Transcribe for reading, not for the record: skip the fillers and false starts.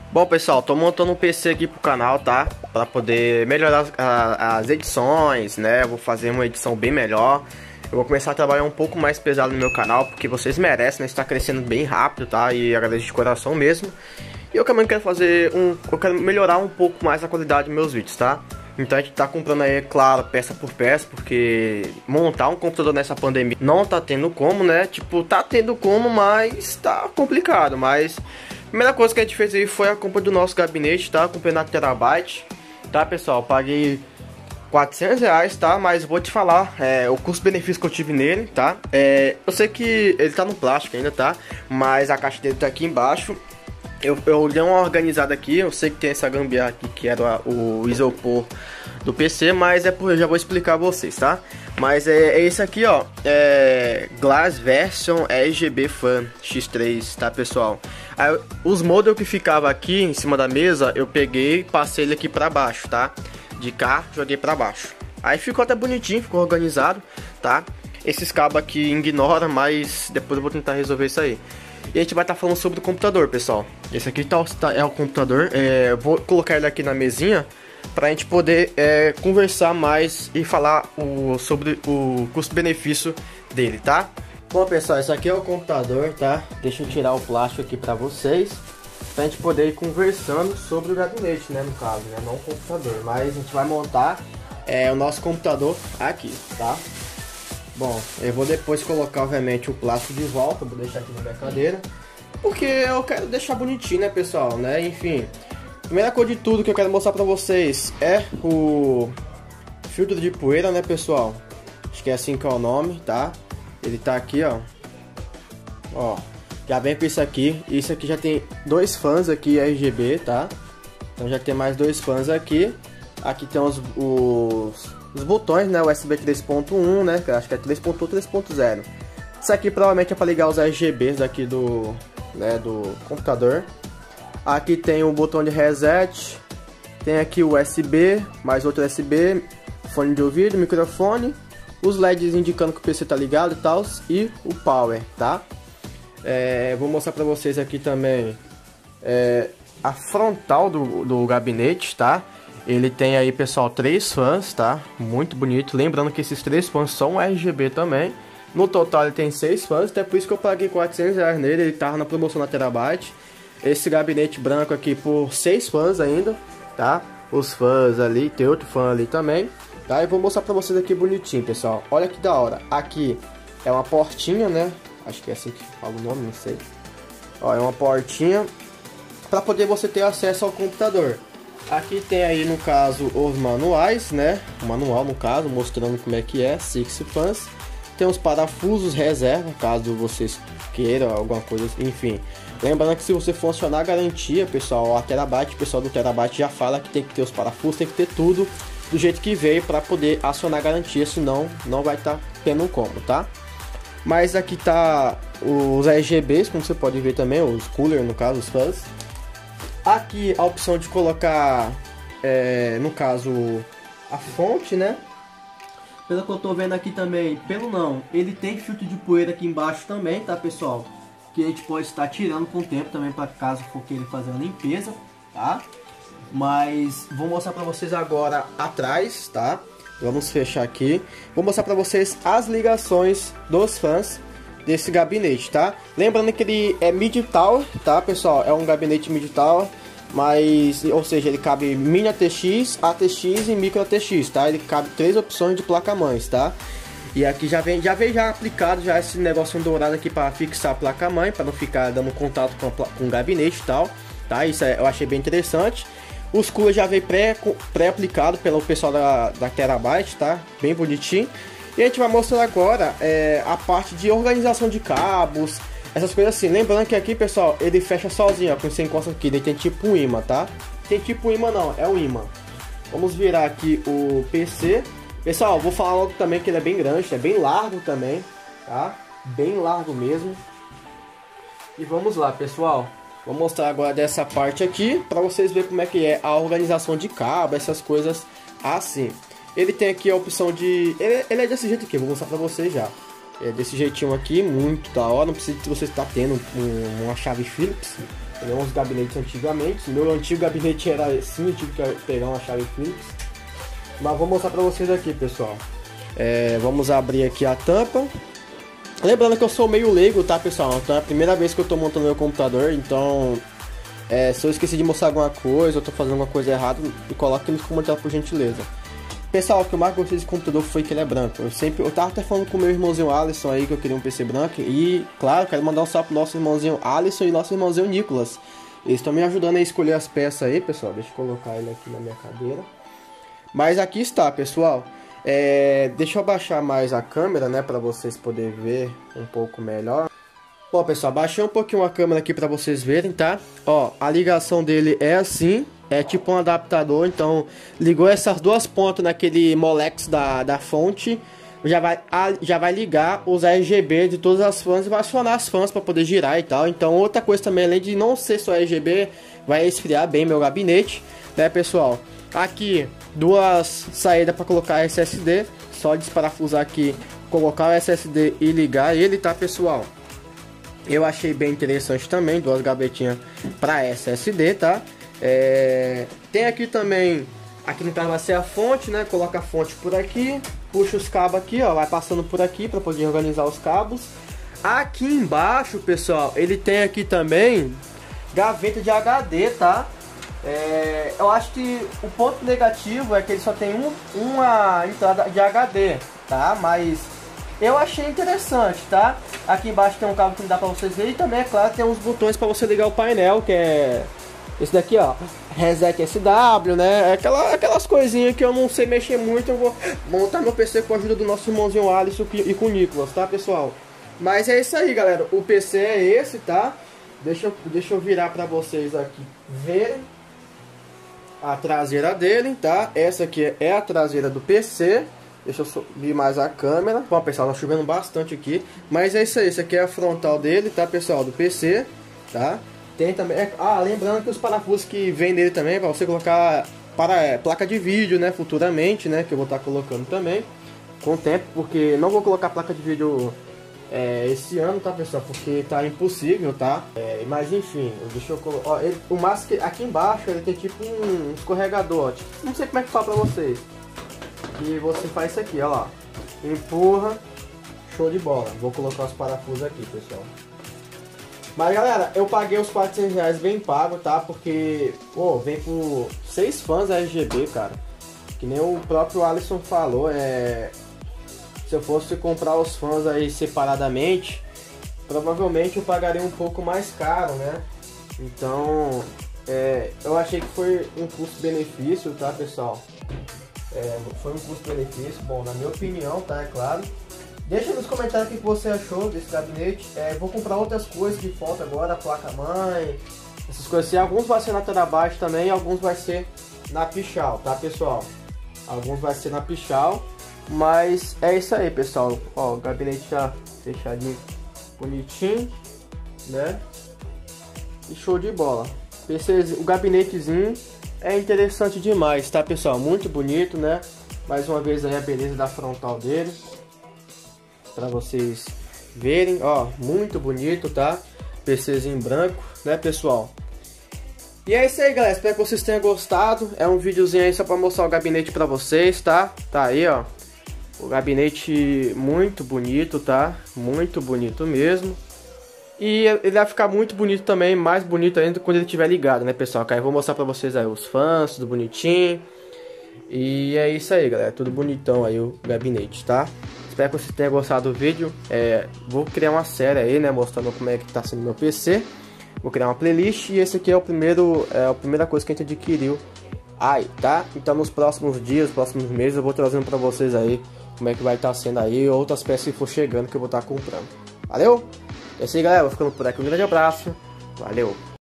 Bom, pessoal, tô montando um PC aqui pro canal, tá? Pra poder melhorar as edições, né? Eu vou fazer uma edição bem melhor. Eu vou começar a trabalhar um pouco mais pesado no meu canal, porque vocês merecem, né? Está crescendo bem rápido, tá? E agradeço de coração mesmo. E eu também quero fazer eu quero melhorar um pouco mais a qualidade dos meus vídeos, tá? Então a gente tá comprando aí, claro, peça por peça, porque montar um computador nessa pandemia não tá tendo como, né? Tipo, tá tendo como, mas tá complicado, mas... A primeira coisa que a gente fez aí foi a compra do nosso gabinete, tá? Comprei na Terabyte, tá, pessoal? Paguei R$ 400, tá? Mas vou te falar o custo-benefício que eu tive nele, tá? Eu sei que ele tá no plástico ainda, tá? Mas a caixa dele tá aqui embaixo. Eu dei uma organizada aqui, eu sei que tem essa gambiarra aqui que era o isopor do PC, mas eu já vou explicar a vocês, tá? Mas é esse aqui, ó, Glass Version RGB Fan X3, tá, pessoal? Aí, os modelos que ficava aqui em cima da mesa, eu peguei e passei ele aqui pra baixo, tá? De cá, joguei pra baixo. Aí ficou até bonitinho, ficou organizado, tá? Esses cabos aqui ignora, mas depois eu vou tentar resolver isso aí. E a gente vai estar falando sobre o computador, pessoal. Esse aqui é o computador. Eu vou colocar ele aqui na mesinha para a gente poder conversar mais e falar sobre o custo-benefício dele, tá? Bom, pessoal, esse aqui é o computador, tá? Deixa eu tirar o plástico aqui para vocês, para a gente poder ir conversando sobre o gabinete, né? No caso, né? Não o computador, mas a gente vai montar o nosso computador aqui, tá? Bom, eu vou depois colocar, obviamente, o plástico de volta, vou deixar aqui na minha cadeira, porque eu quero deixar bonitinho, né, pessoal, né, enfim. Primeira coisa de tudo que eu quero mostrar pra vocês é o filtro de poeira, né, pessoal. Acho que é assim que é o nome, tá? Ele tá aqui, ó, já vem com isso aqui já tem dois fãs aqui RGB, tá? Então já tem mais dois fãs aqui. Aqui tem os botões, né, USB 3.1, né, que eu acho que é 3.1, 3.0. Isso aqui provavelmente é para ligar os RGBs aqui do computador. Aqui tem o botão de reset, tem aqui o USB, mais outro USB, fone de ouvido, microfone, os LEDs indicando que o PC tá ligado e tal, e o power, tá? Vou mostrar para vocês aqui também a frontal do gabinete, tá? Ele tem aí, pessoal, 3 fãs, tá? Muito bonito. Lembrando que esses 3 fãs são RGB também. No total ele tem 6 fãs, até por isso que eu paguei R$ 400 nele. Ele tava na promoção na Terabyte. Esse gabinete branco aqui por 6 fãs ainda, tá? Os fãs ali, tem outro fã ali também, tá? E vou mostrar pra vocês aqui bonitinho, pessoal. Olha que da hora. Aqui é uma portinha, né? Acho que é assim que fala o nome, não sei. Ó, é uma portinha pra poder você ter acesso ao computador. Aqui tem aí, no caso, os manuais, né? O manual, no caso, mostrando como é que é, 6 fãs. Tem os parafusos reserva, caso vocês queiram alguma coisa, enfim. Lembrando que se você funcionar a garantia, pessoal, a Terabyte, o pessoal do Terabyte já fala que tem que ter os parafusos, tem que ter tudo do jeito que veio para poder acionar a garantia, senão não vai estar tendo como, tá? Mas aqui tá os RGBs, como você pode ver também, os cooler, no caso, os fãs. Aqui a opção de colocar, no caso, a fonte, né? Pelo que eu tô vendo aqui também, ele tem filtro de poeira aqui embaixo também, tá, pessoal? Que a gente pode estar tirando com o tempo também, para caso for querer fazer uma limpeza, tá? Mas vou mostrar pra vocês agora atrás, tá? Vamos fechar aqui. Vou mostrar pra vocês as ligações dos fãs desse gabinete, tá? Lembrando que ele é mid tower, tá, pessoal? É um gabinete mid tower, mas, ou seja, ele cabe mini ATX, ATX e micro ATX, tá? Ele cabe 3 opções de placa-mães, tá? E aqui já vem aplicado já esse negócio dourado aqui para fixar a placa-mãe, para não ficar dando contato com o gabinete e tal, tá? Isso eu achei bem interessante. Os coolers já vem pré-aplicado pelo pessoal da Terabyte, tá? Bem bonitinho. E a gente vai mostrar agora a parte de organização de cabos, essas coisas assim. Lembrando que aqui, pessoal, ele fecha sozinho, ó, quando você encosta aqui, ele tem tipo um imã, tá? Tem tipo um imã não, é um imã. Vamos virar aqui o PC. Pessoal, vou falar logo também que ele é bem grande, é bem largo também, tá? Bem largo mesmo. E vamos lá, pessoal. Vou mostrar agora dessa parte aqui, para vocês verem como é que é a organização de cabo, essas coisas assim. Ele tem aqui a opção de... Ele é desse jeito aqui, vou mostrar pra vocês já. É desse jeitinho aqui, muito da hora. Não precisa de você estar tendo uma chave Phillips, Tem uns gabinetes antigamente. Meu antigo gabinete era assim, eu tive que pegar uma chave Phillips. Mas vou mostrar pra vocês aqui, pessoal. Vamos abrir aqui a tampa. Lembrando que eu sou meio leigo, tá, pessoal? Então é a primeira vez que eu tô montando meu computador, então se eu esqueci de mostrar alguma coisa, eu tô fazendo alguma coisa errada, me coloque nos comentários por gentileza. Pessoal, o que eu mais gostei desse computador foi que ele é branco. Eu tava até falando com o meu irmãozinho Alisson aí que eu queria um PC branco. E, claro, quero mandar um salve pro nosso irmãozinho Alisson e nosso irmãozinho Nicolas. Eles estão me ajudando a escolher as peças aí, pessoal. Deixa eu colocar ele aqui na minha cadeira. Mas aqui está, pessoal. Deixa eu abaixar mais a câmera, né, pra vocês poderem ver um pouco melhor. Bom, pessoal, baixei um pouquinho a câmera aqui pra vocês verem, tá? Ó, a ligação dele é assim. É tipo um adaptador, então ligou essas duas pontas naquele molex da fonte, já vai ligar os RGB de todas as fãs e vai acionar as fãs para poder girar e tal. Então outra coisa também, além de não ser só RGB, vai esfriar bem meu gabinete, né, pessoal? Aqui duas saídas para colocar SSD, só desparafusar aqui, colocar o SSD e ligar ele, tá, pessoal? Eu achei bem interessante também, duas gavetinhas para SSD, tá? Tem aqui também, aqui no caso vai ser a fonte, né? Coloca a fonte por aqui, puxa os cabos aqui, ó, vai passando por aqui para poder organizar os cabos. Aqui embaixo, pessoal, ele tem aqui também gaveta de HD, tá? Eu acho que o ponto negativo é que ele só tem uma entrada de HD, tá? Mas eu achei interessante, tá? Aqui embaixo tem um cabo que não dá pra vocês verem. E também, é claro, tem uns botões pra você ligar o painel, que é esse daqui, ó, Reset SW, né? Aquelas coisinhas que eu não sei mexer muito. Eu vou montar meu PC com a ajuda do nosso irmãozinho Alisson e com o Nicolas, tá, pessoal? Mas é isso aí, galera. O PC é esse, tá? Deixa eu virar pra vocês aqui verem a traseira dele, tá? Essa aqui é a traseira do PC. Deixa eu subir mais a câmera. Bom, pessoal, tá chovendo bastante aqui. Mas é isso aí, esse aqui é a frontal dele, tá, pessoal? Do PC, tá? Tem também... lembrando que os parafusos que vem nele também é pra você colocar para placa de vídeo, né? Futuramente, né? Que eu vou estar colocando também com o tempo, porque não vou colocar placa de vídeo esse ano, tá, pessoal? Porque tá impossível, tá? Mas enfim, deixa eu colocar... o máscara aqui embaixo, ele tem tipo um escorregador, tipo, não sei como é que fala pra vocês. E você faz isso aqui, ó lá. Empurra. Show de bola. Vou colocar os parafusos aqui, pessoal. Mas, galera, eu paguei os R$400 bem pago, tá? Porque, pô, vem por 6 fãs RGB, cara. Que nem o próprio Alisson falou, se eu fosse comprar os fãs aí separadamente, provavelmente eu pagaria um pouco mais caro, né? Então, eu achei que foi um custo-benefício, tá, pessoal? Foi um custo-benefício, bom, na minha opinião, tá, é claro. Deixa nos comentários o que você achou desse gabinete. Vou comprar outras coisas que falta agora, a placa-mãe, essas coisas assim. Alguns vai ser na terabyte também, alguns vai ser na Pichau, tá, pessoal? Alguns vai ser na Pichau, mas é isso aí, pessoal. Ó, o gabinete já fechadinho, bonitinho, né? E show de bola. O gabinetezinho é interessante demais, tá, pessoal? Muito bonito, né? Mais uma vez aí a beleza da frontal dele, pra vocês verem, ó, muito bonito, tá? PCzinho branco, né, pessoal? E é isso aí, galera, espero que vocês tenham gostado. É um videozinho aí só pra mostrar o gabinete pra vocês, tá? Tá aí, ó, o gabinete muito bonito, tá? Muito bonito mesmo. E ele vai ficar muito bonito também, mais bonito ainda quando ele estiver ligado, né, pessoal? Aí eu vou mostrar pra vocês aí os fãs, tudo bonitinho. E é isso aí, galera, tudo bonitão aí o gabinete, tá? Espero que vocês tenham gostado do vídeo. Vou criar uma série aí, né, mostrando como é que tá sendo meu PC. Vou criar uma playlist e esse aqui é a primeira coisa que a gente adquiriu aí, tá? Então nos próximos dias, próximos meses eu vou trazendo pra vocês aí como é que vai estar sendo aí, outras peças que for chegando que eu vou estar comprando. Valeu? É isso aí, galera, vou ficando por aqui, um grande abraço, valeu!